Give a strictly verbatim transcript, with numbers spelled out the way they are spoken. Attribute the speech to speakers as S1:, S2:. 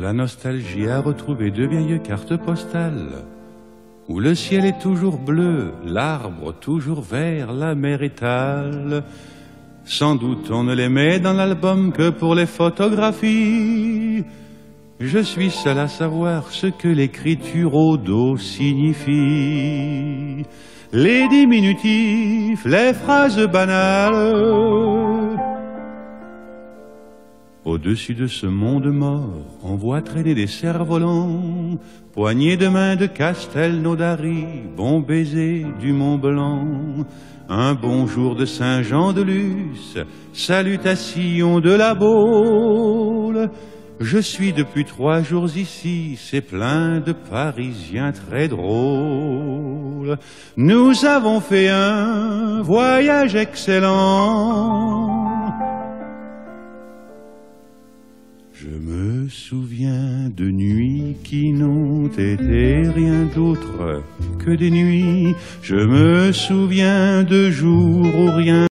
S1: la nostalgie a retrouvé de vieilles cartes postales, où le ciel est toujours bleu, l'arbre toujours vert, la mer étale. Sans doute on ne les met dans l'album que pour les photographies. Je suis seul à savoir ce que l'écriture au dos signifie. Les diminutifs, les phrases banales. Au-dessus de ce monde mort, on voit traîner des cerfs-volants, poignées de main de Castelnaudary, bon baiser du Mont Blanc, un bonjour de Saint-Jean-de-Luz, salutation de la Baule. Je suis depuis trois jours ici, c'est plein de Parisiens très drôles. Nous avons fait un voyage excellent. Je me souviens de nuits qui n'ont été rien d'autre que des nuits. Je me souviens de jours où rien